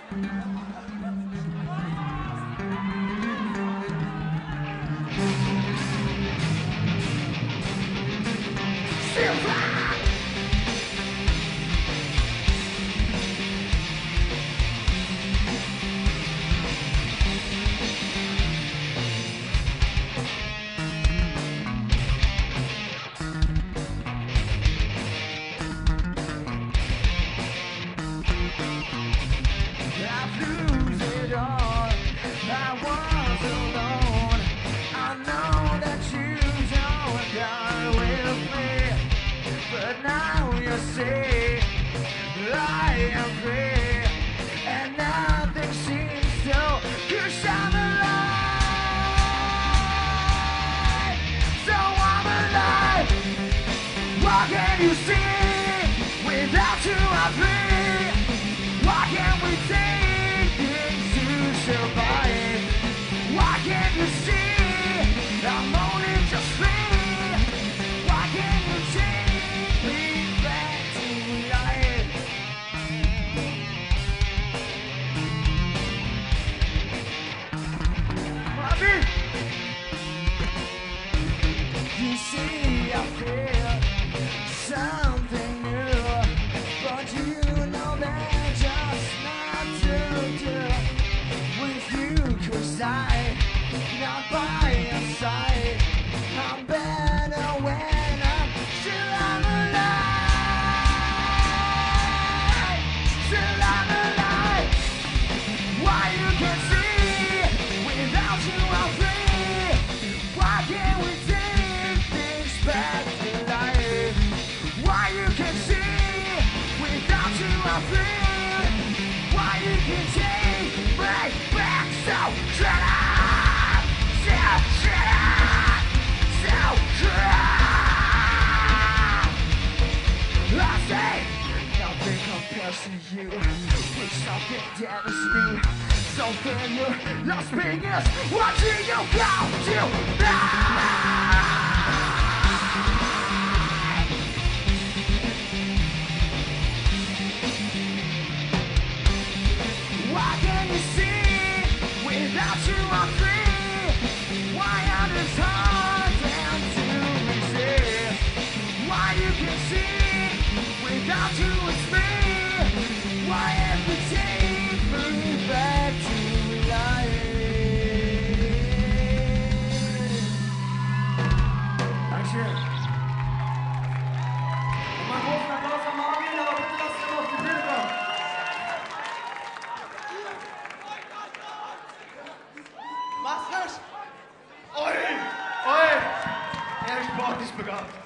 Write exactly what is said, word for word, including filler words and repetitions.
Say I am free, and nothing seems so. 'Cause I'm alive, so I'm alive. What can you see? Without you I'm free. Why can't we take things to survive? Why can't you see? I'm only just free. Why can't you take me back to life? Bobby! You see, I feel something new, but you know that just not to do with you, 'cause I'm not by your side. I'm better when I'm still I'm alive, still I'm alive. Why you can't see? Without you I'm free. Why can't we take things back to life? Why you can't see? Without you I'm free. Why you can't take me back? So shut up, so shut up, so shut up. I say nothing compares to you. It's something that is me. Something you lost me is watching you go to die. Why can't you see? Without you I'm free. Why are this hard and to resist? Why you can see? Without you it's me. Why have you take me back to life? Dankeschön. Und mal großen Applaus an Marvin, aber bitte lasst ihn auf die Bühne kommen. Mach's nicht! Oi! Oi! Er ist sportlich begabt.